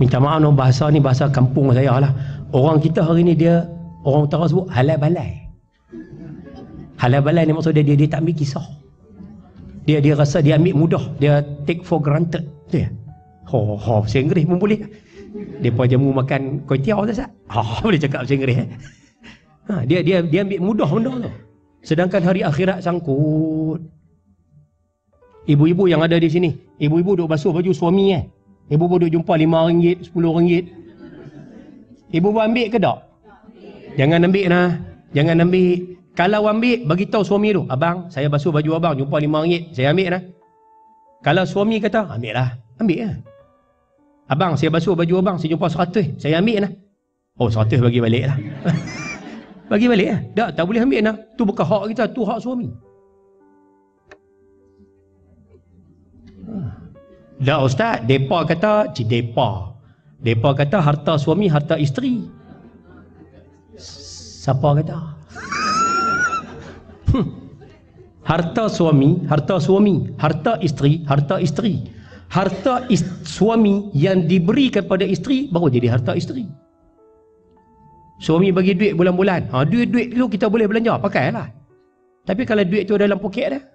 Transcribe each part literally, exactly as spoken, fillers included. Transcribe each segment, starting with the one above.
Minta maaf no, bahasa ni bahasa kampung saya lah. Orang kita hari ni dia, orang utara sebut halal balai. Halal balai ni maksud dia, dia, dia tak ambil kisah. Dia dia rasa dia ambil mudah, dia take for granted. Tu ya. Ho ho, bahasa Inggeris pun boleh. Depa jamu makan kuih tiaw tak? Ha, boleh cakap bahasa Inggeris. Eh? Ha, dia dia dia ambil mudah benda tu. Sedangkan hari akhirat sangkut. Ibu-ibu yang ada di sini, ibu-ibu duk basuh baju suami eh. Ibu-ibu duk jumpa lima ringgit, sepuluh ringgit. Ibu-ibu ambil ke tak? Jangan ambil nah. Jangan ambil. Kalau ambil, bagi tahu suami tu, abang, saya basuh baju abang, jumpa lima ringgit, saya ambil nah. Kalau suami kata, ambil lah, ambil lah. Abang, saya basuh baju abang, saya jumpa seratus, saya ambil lah. Oh, seratus bagi balik lah. Bagi balik lah. Tak, tak boleh ambil lah. Tu bukan hak kita, tu hak suami. Dah ustaz, depa kata, cik depa. Depa kata harta suami, harta isteri. Siapa kata? Hmm. Harta suami, harta suami, harta isteri, harta isteri. Harta ist suami yang diberikan pada isteri baru jadi harta isteri. Suami bagi duit bulan-bulan. Ha, duit-duit tu kita boleh belanja, pakailah. Tapi kalau duit tu dalam poket dah,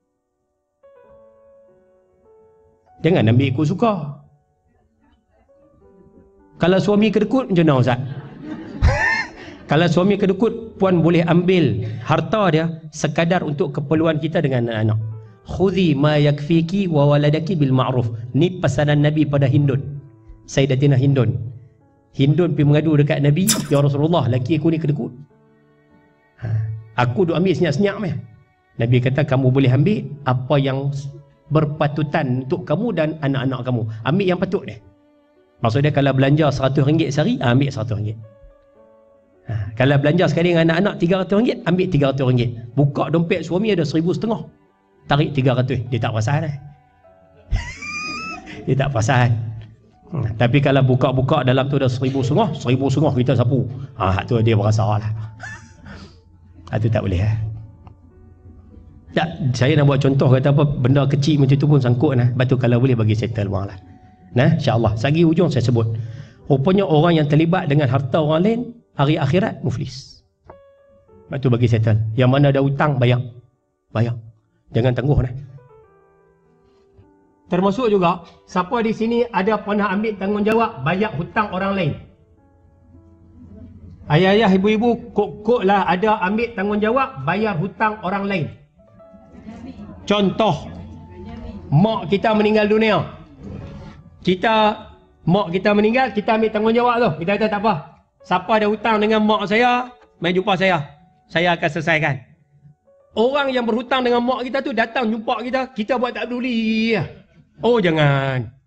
jangan ambil ikut suka. Kalau suami kedekut macam mana Ustaz? Kalau suami kedekut, puan boleh ambil harta dia sekadar untuk keperluan kita dengan anak-anak. Khudhi ma yakfiki wa waladaki bil ma'ruf. Ni pesanan Nabi pada Hindun. Sayyidatina Hindun. Hindun pergi mengadu dekat Nabi, ya Rasulullah, laki aku ni kedekut. Ha, aku duk ambil senyap-senyap meh. Nabi kata kamu boleh ambil apa yang berpatutan untuk kamu dan anak-anak kamu. Ambil yang patut dia. Maksudnya kalau belanja seratus ringgit sehari, ambil seratus ringgit. Ha, kalau belanja sekali dengan anak-anak tiga ratus ringgit, ambil tiga ratus ringgit. Buka dompet suami ada seribu setengah. Tarik tiga ratus. Dia tak perasan eh. Dia tak perasan. Ha, tapi kalau buka-buka dalam tu ada seribu setengah, seribu setengah kita sapu. Ha, tu dia berasa lah. Ha, tu tak boleh eh. Tak, saya nak buat contoh kata apa, benda kecil macam tu pun sangkut nah. Batu kalau boleh bagi settle wang lah. Nah, insya-Allah. Sagi hujung saya sebut. Rupanya orang yang terlibat dengan harta orang lain hari akhirat muflis. Batu bagi settle. Yang mana ada hutang bayar. Bayar. Jangan tangguh nah. Termasuk juga siapa di sini ada pernah ambil tanggungjawab bayar hutang orang lain? Ayah-ayah, ibu-ibu, kok-koklah ada ambil tanggungjawab bayar hutang orang lain. Contoh, mak kita meninggal dunia. Kita, mak kita meninggal, kita ambil tanggungjawab tu. Kita kata tak apa. Siapa ada hutang dengan mak saya, main jumpa saya. Saya akan selesaikan. Orang yang berhutang dengan mak kita tu datang jumpa kita, kita buat tak peduli. Oh jangan.